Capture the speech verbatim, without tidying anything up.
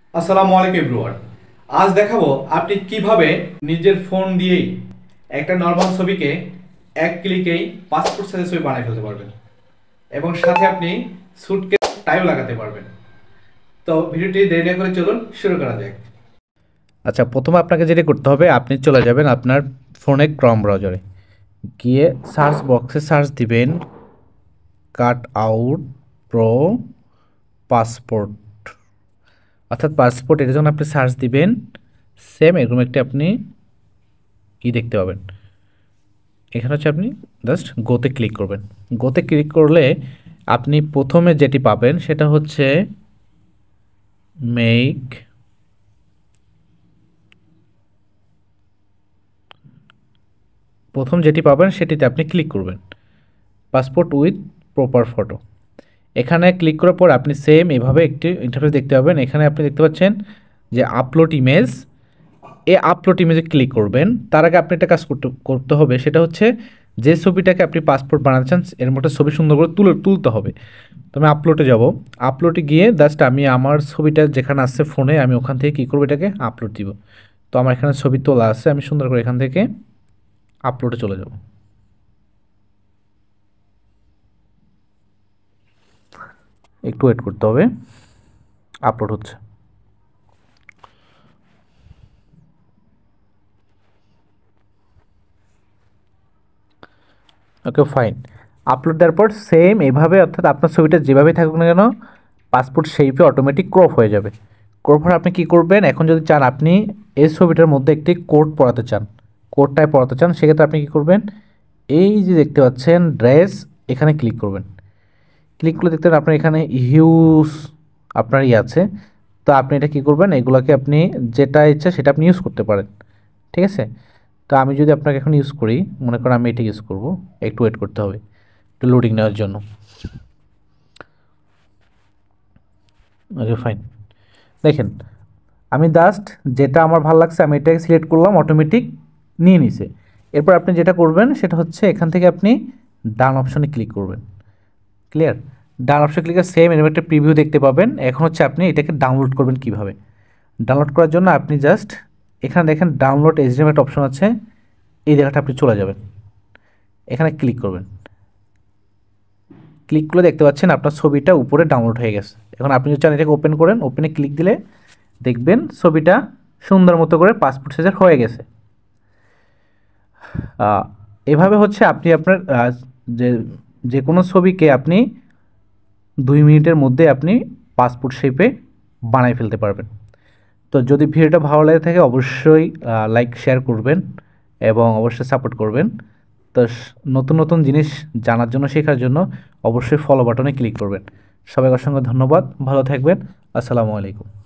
আসসালামু আলাইকুম এভরিওয়ান। আজ দেখাবো আপনি কিভাবে নিজের ফোন দিয়েই একটা নর্মাল ছবিকে এক ক্লিকেই পাসপোর্ট সাইজের ছবি বানিয়ে ফেলতে পারবেন এবং সাথে আপনি সুটকেস টাইও লাগাতে পারবেন। তো ভিডিওটি দেরি না করে চলুন শুরু করা যাক। আচ্ছা, প্রথমে আপনাকে যেটা করতে হবে, আপনি চলে যাবেন আপনার ফোনে ক্রম ব্রাউজারে গিয়ে সার্চ বক্সে সার্চ দিবেন কাট আউট প্রো পাসপোর্ট, অর্থাৎ পাসপোর্ট। এর জন্য আপনি সার্চ দিবেন, সেম এরকম একটি আপনি ই দেখতে পাবেন। এখানে হচ্ছে আপনি জাস্ট গোতে ক্লিক করবেন। গোতে ক্লিক করলে আপনি প্রথমে যেটি পাবেন সেটা হচ্ছে মেক প্রথম যেটি পাবেন সেটিতে আপনি ক্লিক করবেন, পাসপোর্ট উইথ প্রপার ফটো। এখানে ক্লিক করার পর আপনি সেম এভাবে একটি ইন্টারফেস দেখতে পাবেন। এখানে আপনি দেখতে পাচ্ছেন যে আপলোড ইমেজ, এই আপলোড ইমেজে ক্লিক করবেন। তার আগে আপনি একটা কাজ করতে করতে হবে, সেটা হচ্ছে যে ছবিটাকে আপনি পাসপোর্ট বানাতে চান এর মধ্যে ছবি সুন্দর করে তুলে তুলতে হবে। তো আমি আপলোডে যাব, আপলোডে গিয়ে জাস্ট আমি আমার ছবিটা যেখানে আছে ফোনে, আমি ওখান থেকে কী করবো, এটাকে আপলোড দিব। তো আমার এখানে ছবি তোলা আছে, আমি সুন্দর করে এখান থেকে আপলোডে চলে যাব। একটু ওয়েট করতে হবে, আপলোড হচ্ছে। ওকে, ফাইন। আপলোড দেওয়ার পর সেম এভাবে, অর্থাৎ আপনার ছবিটা যেভাবেই থাকুক না কেন পাসপোর্ট শেপে অটোমেটিক ক্রপ হয়ে যাবে। ক্রপ হয়ে আপনি কী করবেন, এখন যদি চান আপনি এই ছবিটার মধ্যে একটি কোড পড়াতে চান, কোডটায় পড়াতে চান, সেক্ষেত্রে আপনি কী করবেন, এই যে দেখতে পাচ্ছেন ড্রেস, এখানে ক্লিক করবেন। ক্লিক করলে দেখতে পাবেন আপনার এখানে হিউজ আপনার ই আছে। তো আপনি এটা কী করবেন, এগুলোকে আপনি যেটা ইচ্ছা সেটা আপনি ইউজ করতে পারেন, ঠিক আছে। তো আমি যদি আপনাকে এখন ইউজ করি, মনে করেন আমি এটা ইউজ করব, একটু ওয়েট করতে হবে একটু লোডিং নেওয়ার জন্য। Okay, fine. দেখেন, আমি জাস্ট যেটা আমার ভালো লাগছে আমি এটাকে সিলেক্ট করলাম, অটোমেটিক নিয়ে নিছে। এরপর আপনি যেটা করবেন সেটা হচ্ছে এখান থেকে আপনি ডান অপশনে ক্লিক করবেন। ক্লিয়ার? ডান অপশনে ক্লিক করে সেম এরকম একটা প্রিভিউ দেখতে পাবেন। এখন হচ্ছে আপনি এটাকে ডাউনলোড করবেন কীভাবে। ডাউনলোড করার জন্য আপনি জাস্ট এখানে দেখেন ডাউনলোড এইচডিএম একটা অপশন আছে, এই জায়গাটা আপনি চলে যাবেন, এখানে ক্লিক করবেন। ক্লিক করে দেখতে পাচ্ছেন আপনার ছবিটা উপরে ডাউনলোড হয়ে গেছে। এখন আপনি যদি চান এটাকে ওপেন করেন, ওপেনে ক্লিক দিলে দেখবেন ছবিটা সুন্দর মতো করে পাসপোর্ট সাইজের হয়ে গেছে। এভাবে হচ্ছে আপনি আপনার যে যে কোনো ছবিকে আপনি দুই মিনিটের মধ্যে আপনি পাসপোর্ট শেপে বানাই ফেলতে পারবেন। তো যদি ভিডিওটা ভালো লাগে থাকে অবশ্যই লাইক শেয়ার করবেন এবং অবশ্যই সাপোর্ট করবেন। তো নতুন নতুন জিনিস জানার জন্য, শেখার জন্য অবশ্যই ফলো বাটনে ক্লিক করবেন। সবাইকে অসংখ্য ধন্যবাদ, ভালো থাকবেন, আসসালামু আলাইকুম।